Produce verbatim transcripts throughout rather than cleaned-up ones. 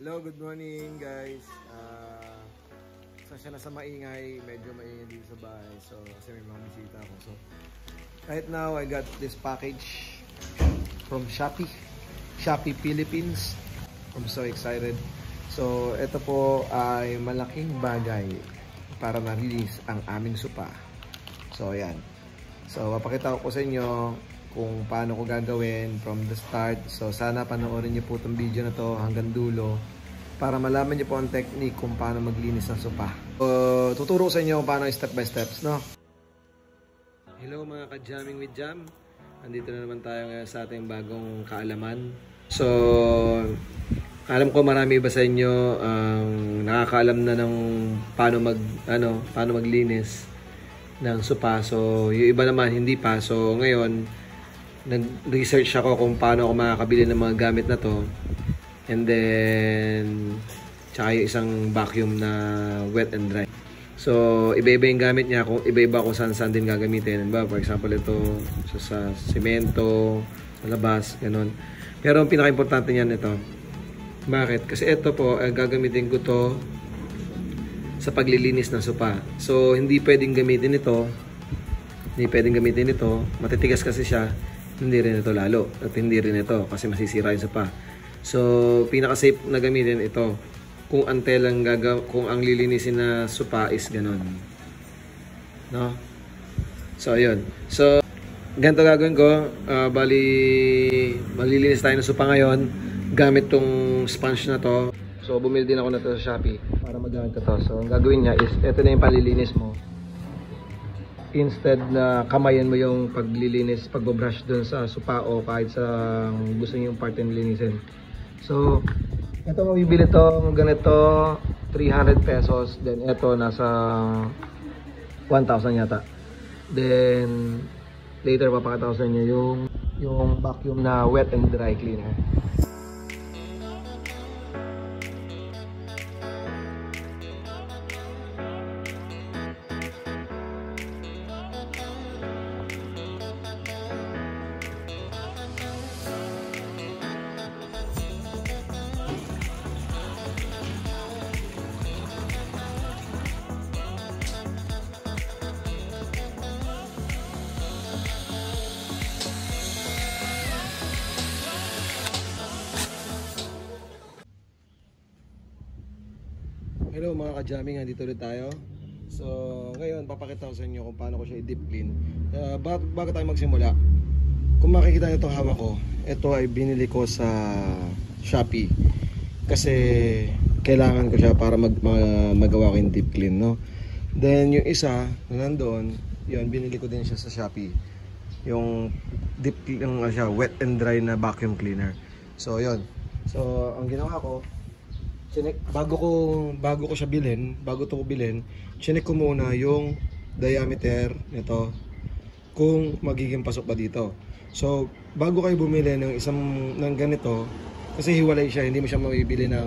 Hello, good morning guys. Uh, Sasya na sa maingay, medyo maingay dito sa bahay. So, kasi may mga bisita ako. So, right now, I got this package from Shopee. Shopee Philippines. I'm so excited. So, ito po ay malaking bagay para ma-release ang aming supa. So, ayan. So, mapakita ko sa inyo kung paano ko gagawin from the start. So sana panoorin niyo po itong video na to hanggang dulo para malaman niyo po ang technique kung paano maglinis ng sopa. So, tuturo ko sa inyo kung paano step by steps, no? Hello mga ka-jamming with Jam. Andito na naman tayo ngayon sa ating bagong kaalaman. So, alam ko marami iba sa inyo ang um, nakakaalam na ng paano mag ano, paano maglinis ng sopa. So, yung iba naman hindi pa. So, ngayon nag-research ako kung paano ako makakabili ng mga gamit na to. And then, tsaka yung isang vacuum na wet and dry. So, iba-iba yung gamit niya. Kung iba-iba kung saan-saan din gagamitin. Diba? For example, ito sa, sa semento, sa labas, ganun. Pero ang pinaka-importante niyan ito. Bakit? Kasi ito po, eh, gagamitin ko to sa paglilinis ng sopa. So, hindi pwedeng gamitin ito. Hindi pwedeng gamitin ito. Matitigas kasi siya. Hindi rin ito lalo. At hindi rin ito kasi masisira yung sopa. So, pinaka-safe na gamitin ito. Kung ante lang gagaw, kung ang lilinisin na sopa is ganun. No? So, ayun. So, ganito gagawin ko. Uh, bali, malilinis tayo ng sopa ngayon. Gamit tong sponge na to. So, bumili din ako na to sa Shopee para magamit ko to. So, ang gagawin niya is, ito na yung palilinis mo. Instead na kamayan mo yung paglilinis, pag-brush dun sa sopa o kahit sa gusto niyo yung part na linisin. So, ito mabibili to ganito, three hundred pesos. Then, ito nasa one thousand yata. Then, later papakita ko sa inyo yung, yung vacuum na wet and dry cleaner. Hello mga ka-jamming, nandito ulit tayo. So ngayon papakita ko sa inyo kung paano ko siya i-deep clean. uh, bago, bago tayo magsimula, kung makikita nyo itong hawak ko, ito ay binili ko sa Shopee kasi kailangan ko siya para mag, mag, magawa ko yung deep clean, no? Then yung isa na nandoon, yun, binili ko din siya sa Shopee, yung deep yung uh, siya, wet and dry na vacuum cleaner. So yun, so ang ginawa ko, chinek, bago ko bago ko siya bilhin, bago to ko bilhin, chinek ko muna yung diameter nito kung magiging pasok ba dito. So, bago kayo bumili ng isang ng ganito, kasi hiwalay siya, hindi mo siya mabibili ng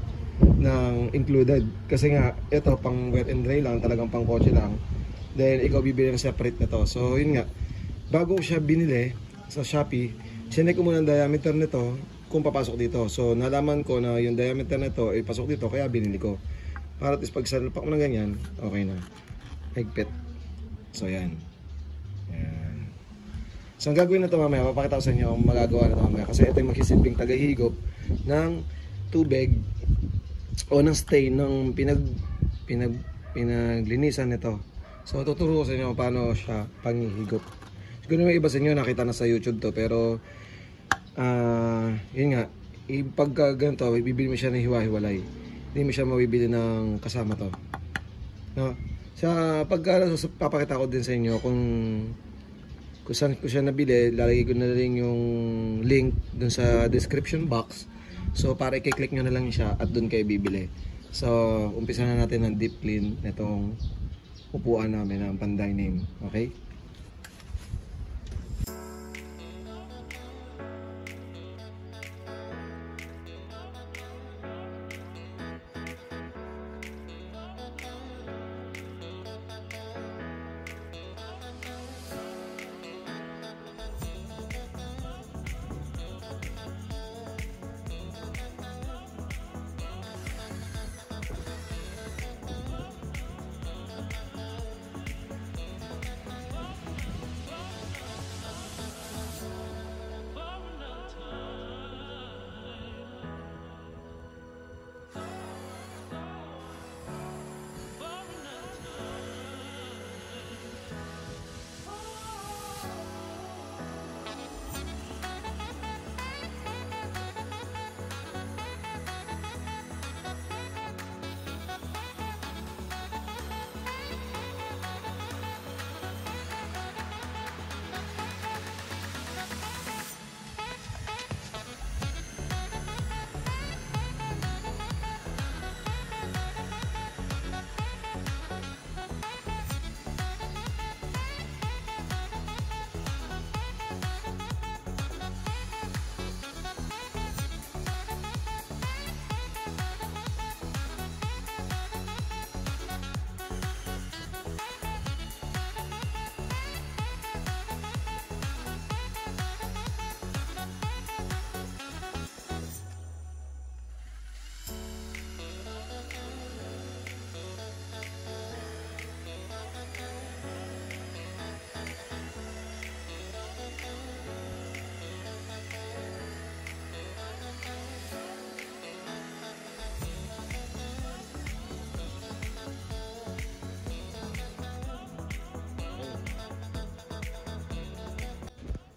ng included. Kasi nga ito pang wet and dry lang, talagang pang kotse lang. Then ikaw bibili ng separate nito. So, yun nga. Bago ko siya binili sa Shopee, chinek ko muna ang diameter nito kung papasok dito. So, nalaman ko na yung diameter na ito ay pasok dito, kaya binili ko. Para at least pag salpak mo na ganyan, okay na. Higpit. So, yan. Yan. So, ang gagawin na ito mamaya, papakita ko sa inyo kung magagawa na ito mamaya. Kasi ito yung magsisilbing tagahigop ng tubig o ng stain ng pinag, pinag, pinaglinisan nito. So, tuturo ko sa inyo kung paano siya panghihigop. Siguro may iba sa inyo nakita na sa YouTube to, pero Ah, uh, yun nga, pagka ganito, bibili mo siya ng hiwa-hiwalay. Hindi mo siya mabibili ng kasama to. No? Sa pagka papakita ko din sa inyo kung kung saan ko siya nabili, lalagay ko na rin yung link dun sa description box. So para i-click nyo na lang siya at dun kayo bibili. So umpisa na natin ng deep clean nitong upuan namin ng pan-dining. Okay?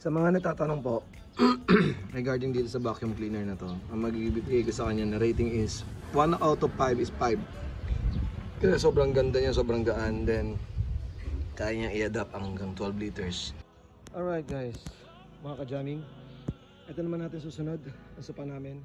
Sa mga natatanong po, regarding dito sa vacuum cleaner na to, ang magigibigay ko sa kanya na rating is one out of five is five. Kasi sobrang ganda niya, sobrang gaan. Then, kaya niyang i-adapt hanggang twelve liters. Alright guys, mga ka-jamming. Ito naman natin susunod. Ang sopa namin.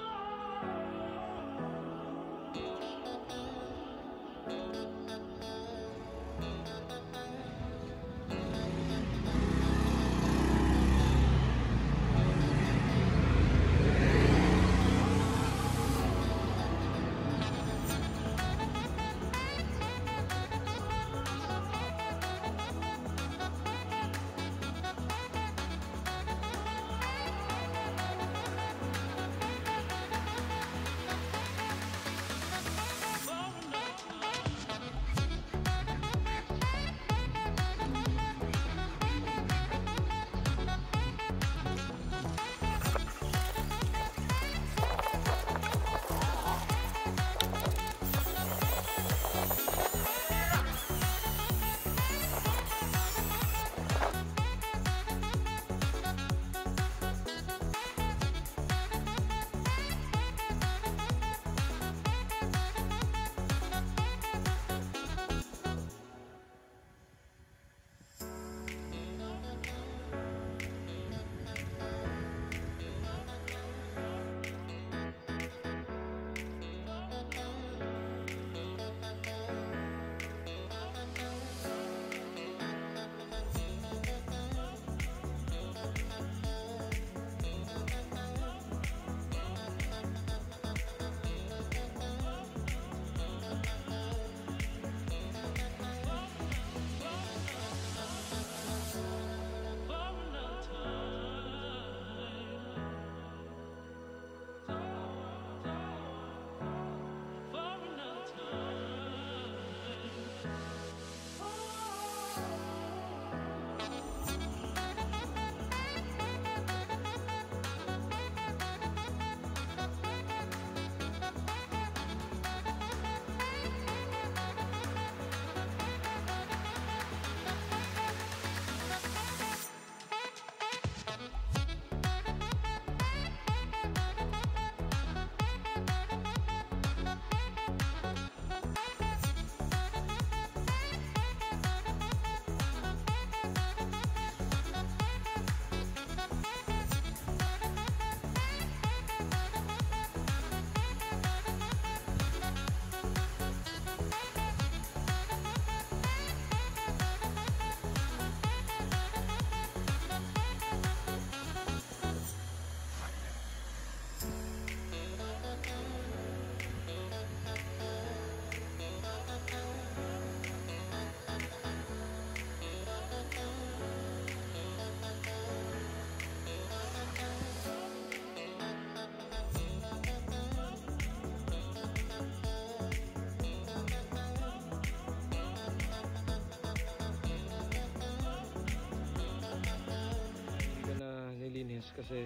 Kasi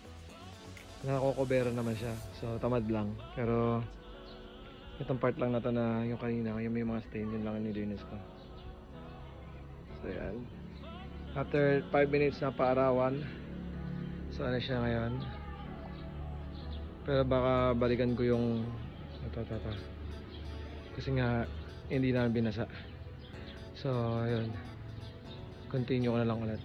nakakokobera naman siya, so tamad lang. Pero itong part lang na to na yung kanina, yung may mga stain, yun lang nilinis ko. So yan, after five minutes na paarawan, so ano siya ngayon. Pero baka balikan ko yung ito, ito, ito. Kasi nga hindi na binasa. So yun, continue ko na lang ulit.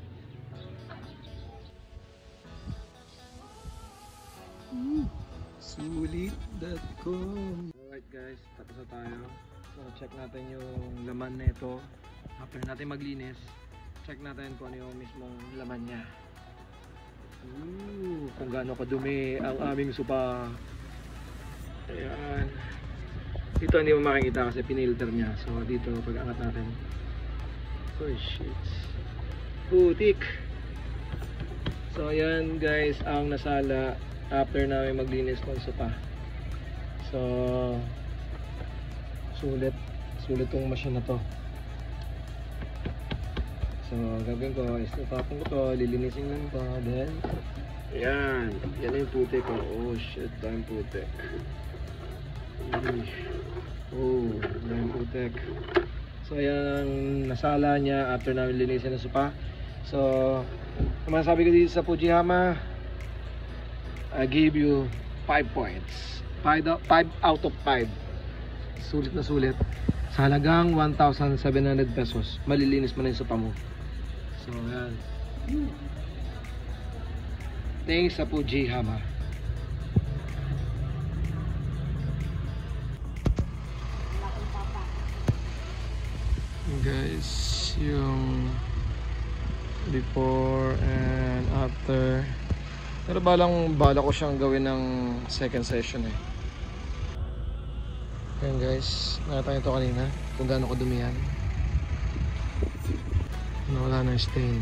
Sulit dot com. Alright guys, tapos na tayo. So check natin yung laman nito. After natin maglinis, check natin kung ano yung mismong laman niya. Ooh, kung gaano kadumi ang aming sopa. Ayan. Dito hindi mo makikita kasi pinilter niya. So dito pag angat natin. Oh shit. Putik. So ayan guys ang nasala after namin maglinis ng sopa. So sulit sulit tong machine na to. So gagawin ko is natapon ko to, lilinisin lang to. Then ayan, yan yung putik ko. Oh shit, dahil putik. Oh, dahil putik. So ayan ang nasala niya after namin linisin ng sopa. So, naman sabi ko dito sa Fujihama, I give you five points. five out of five. Sulit na sulit. Sa halagang one thousand seven hundred pesos, malilinis mo na yung sopa mo. So, yan. Thanks sa Fujihama. Guys, yung before and after. Pero balang bala ko siyang gawin ng second session eh. Ayan guys, nakita nyo ito kanina kung gaano kadumi yan. Nawala na yung stain.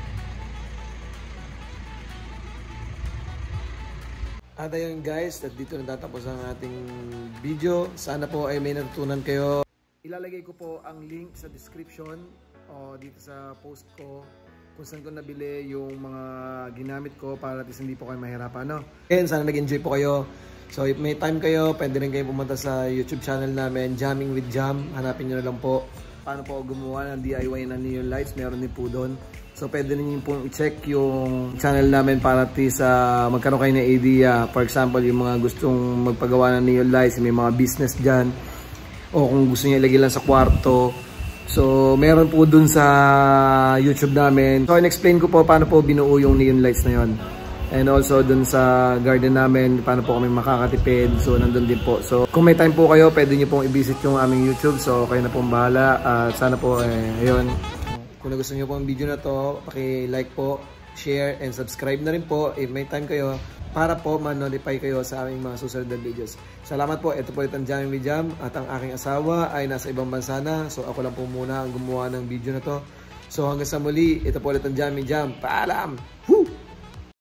At ayun guys, at dito natatapos ang ating video. Sana po ay may natutunan kayo. Ilalagay ko po ang link sa description o dito sa post ko kung saan ko nabili yung mga ginamit ko para at least hindi po kayo mahirapan, no? And sana nag-enjoy po kayo. So if may time kayo, pwede rin kayo pumunta sa YouTube channel namin, Jamming with Jam. Hanapin nyo na lang po paano po gumawa ng D I Y ng neon lights. Meron din po doon. So pwede rin po i-check yung channel namin para at least uh, magkaroon kayo ng idea. For example, yung mga gustong magpagawa ng neon lights, may mga business dyan. O kung gusto niya ilagay lang sa kwarto. So, meron po dun sa YouTube namin. So, in-explain ko po paano po binuo yung neon lights na yon. And also dun sa garden namin, paano po kami makakatipid. So, nandun din po. So, kung may time po kayo, pwede nyo pong i-visit yung aming YouTube. So, kayo na pong bahala. At uh, sana po, eh, ayun. Kung gusto nyo po ang video na to, paki-like po, share, and subscribe na rin po if may time kayo para po ma-notify kayo sa aming mga susunod na videos. Salamat po. Ito po itong Jamming with Jam at ang aking asawa ay nasa ibang bansa na. So ako lang po muna ang gumawa ng video na to. So hanggang sa muli, ito po ulit ang Jamming Jam. Paalam! Woo!